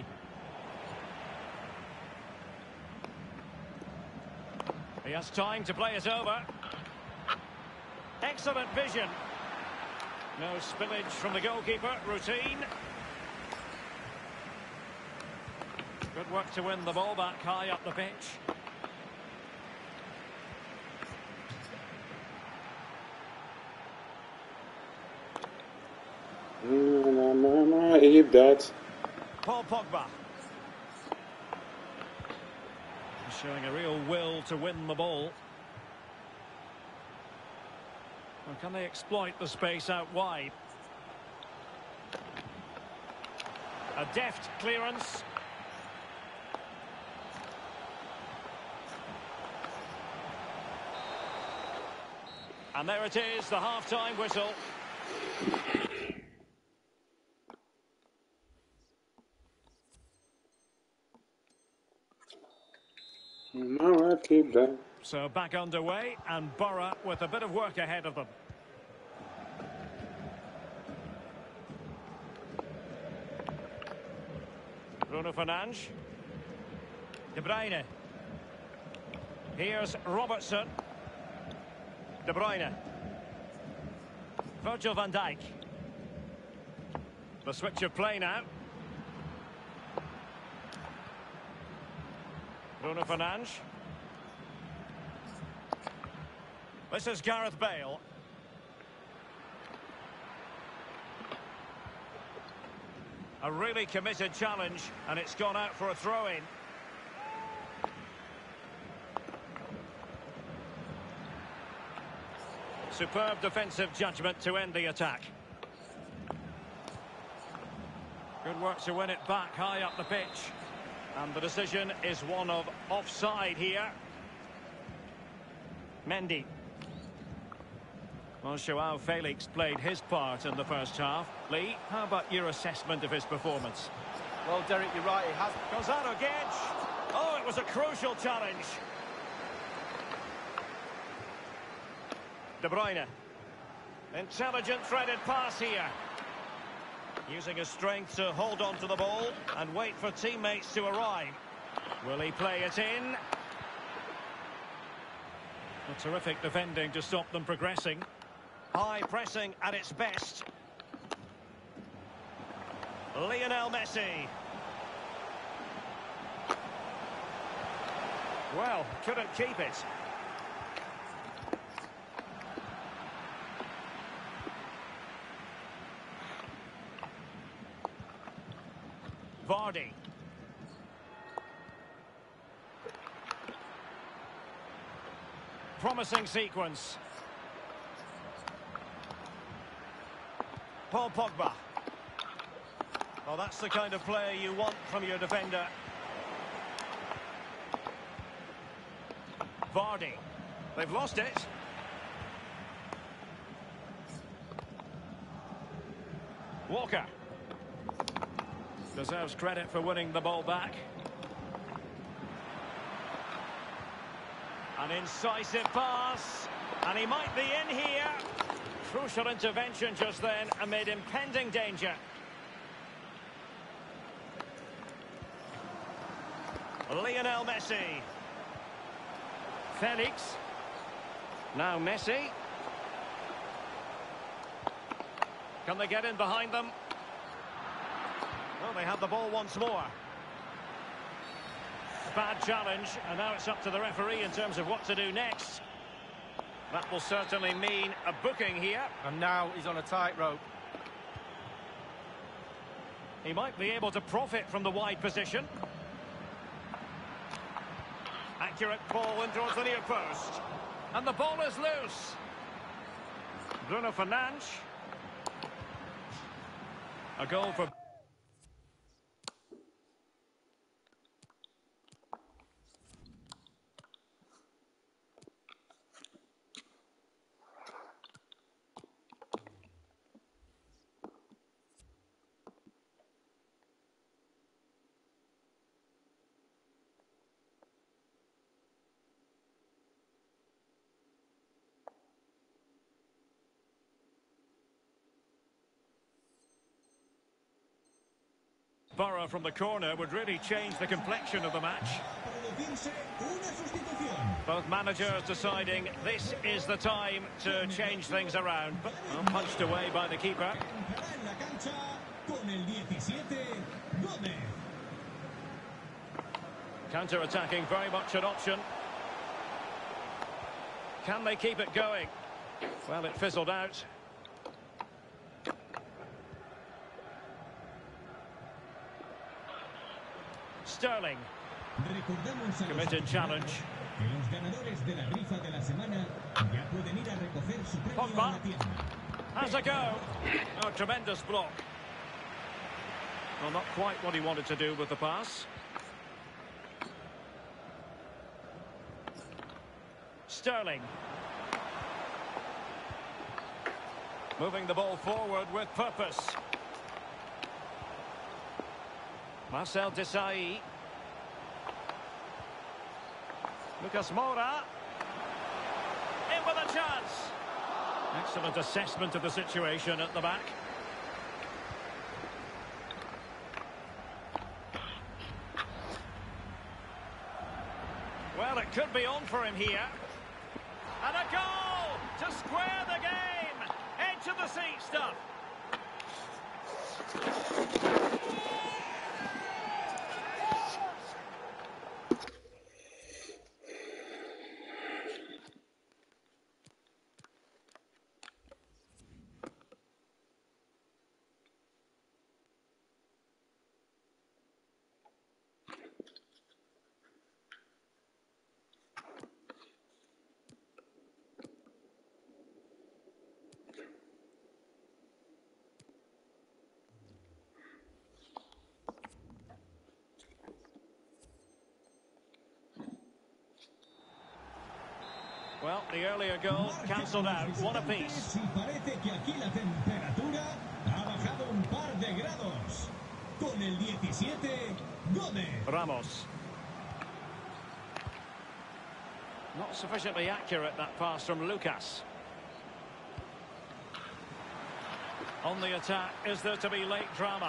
He has time to play it over. Excellent vision. No spillage from the goalkeeper. Routine. Good work to win the ball back high up the pitch. Eat that. Paul Pogba. Showing a real will to win the ball. Well, can they exploit the space out wide? A deft clearance. And there it is, the half-time whistle. No, I keep that. So back underway, and Borough with a bit of work ahead of them. Bruno Fernandes. De Bruyne. Here's Robertson. De Bruyne. Virgil van Dijk. The switch of play now. Bruno Fernandes. This is Gareth Bale. A really committed challenge, and it's gone out for a throw-in. Superb defensive judgment to end the attack. Good work to win it back high up the pitch. And the decision is one of offside here. Mendy. Well, Joao Felix played his part in the first half. Lee, how about your assessment of his performance? Well, Derek, you're right. It has. Gonzalo Gedge. Oh, it was a crucial challenge. De Bruyne. Intelligent threaded pass here. Using his strength to hold on to the ball and wait for teammates to arrive. Will he play it in? A terrific defending to stop them progressing. High pressing at its best. Lionel Messi. Well, couldn't keep it. Vardy. Promising sequence. Paul Pogba. Well, that's the kind of play you want from your defender. Vardy. They've lost it. Walker. Deserves credit for winning the ball back. An incisive pass. And he might be in here. Crucial intervention just then amid impending danger. Lionel Messi. Felix. Now Messi. Can they get in behind them? Well, they have the ball once more. Bad challenge, and now it's up to the referee in terms of what to do next. That will certainly mean a booking here. And now he's on a tightrope. He might be able to profit from the wide position. Accurate ball in towards the near post. And the ball is loose. Bruno Fernandes. A goal for... Borough from the corner would really change the complexion of the match. Both managers deciding this is the time to change things around. But punched away by the keeper. Counter-attacking, very much an option. Can they keep it going? Well, it fizzled out. Sterling. Committed challenge. Pogba has a go. Oh, tremendous block. Well, not quite what he wanted to do with the pass. Sterling. Moving the ball forward with purpose. Marcel Desailly. Lucas Moura. In with a chance. Excellent assessment of the situation at the back. Well, it could be on for him here. And a goal to square the game. Edge of the seat stuff. Well, the earlier goal cancelled out. One apiece. Ramos. Not sufficiently accurate, that pass from Lucas. On the attack, is there to be late drama?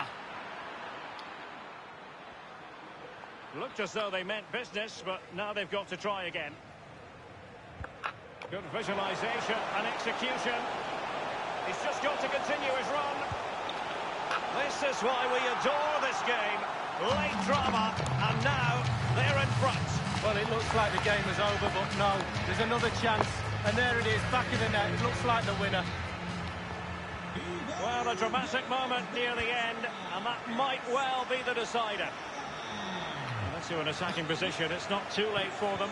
Looked as though they meant business, but now they've got to try again. Good visualisation and execution. He's just got to continue his run. This is why we adore this game. Late drama, and now they're in front. Well, it looks like the game is over, but no, there's another chance. And there it is, back of the net. It looks like the winner. Well, a dramatic moment near the end, and that might well be the decider. Unless you're in attacking position, it's not too late for them.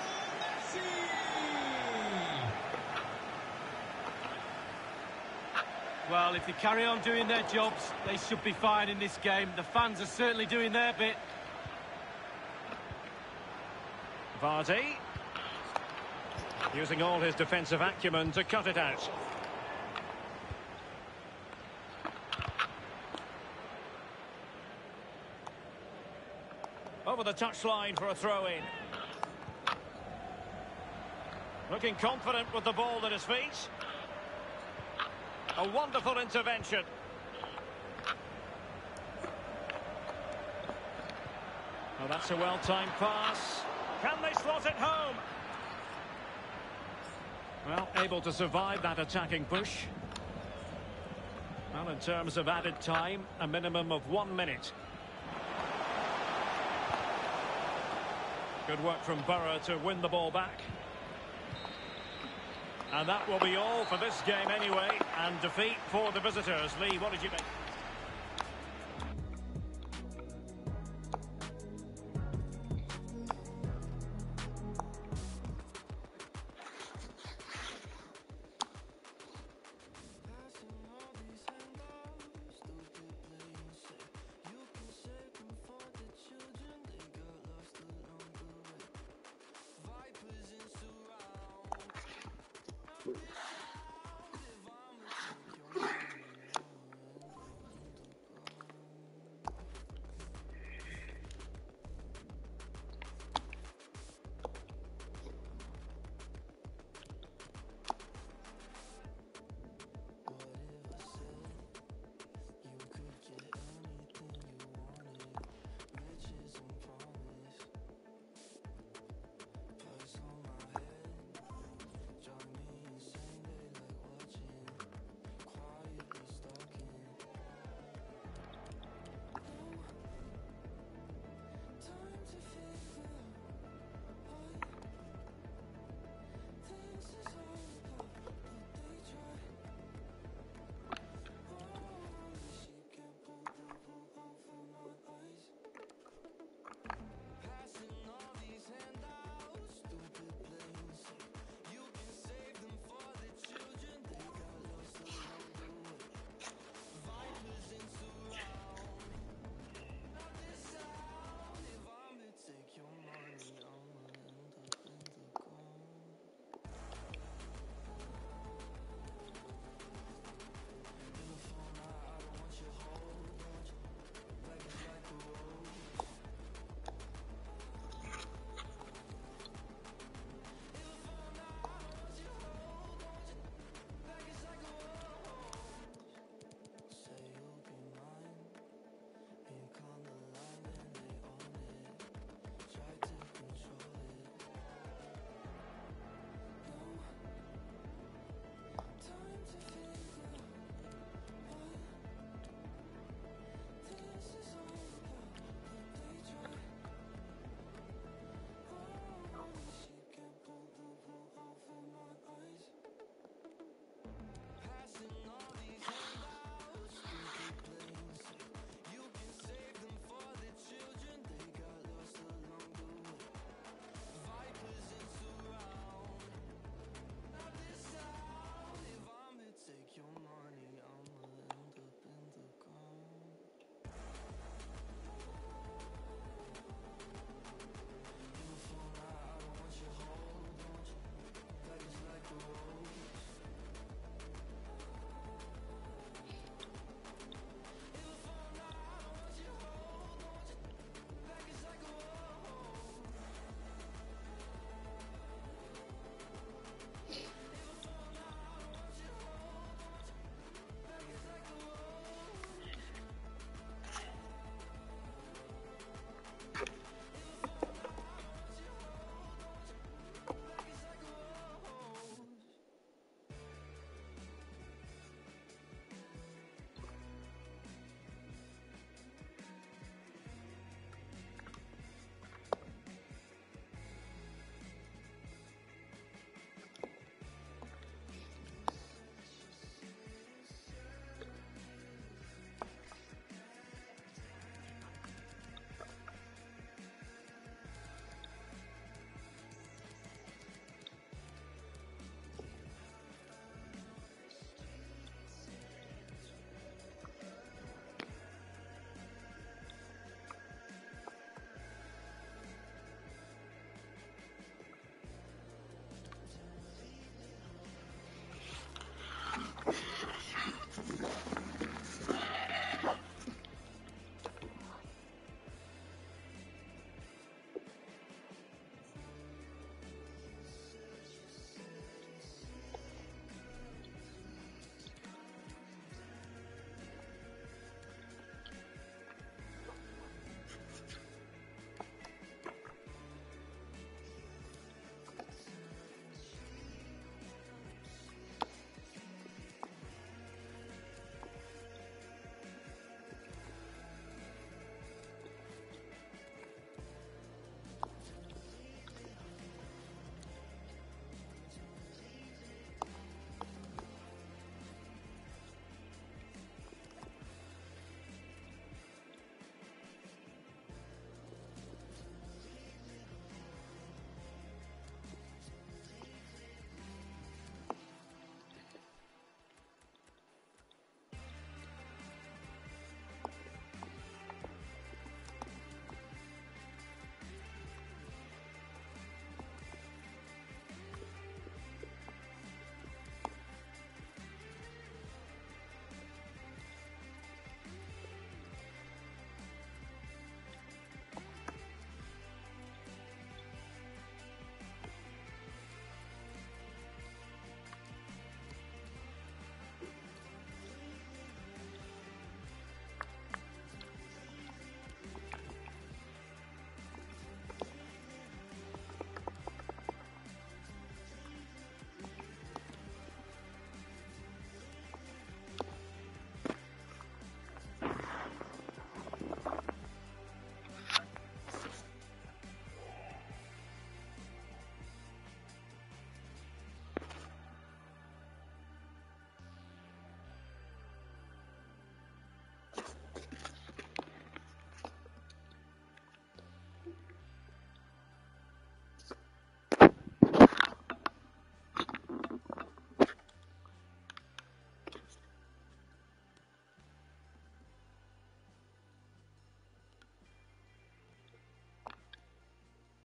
Well, if they carry on doing their jobs, they should be fine in this game. The fans are certainly doing their bit. Vardy. Using all his defensive acumen to cut it out. Over the touchline for a throw-in. Looking confident with the ball at his feet. A wonderful intervention. Oh, that's a well-timed pass. Can they slot it home? Well, able to survive that attacking push. Well, in terms of added time, a minimum of 1 minute. Good work from Borough to win the ball back. And that will be all for this game anyway. And defeat for the visitors. Lee, what did you make?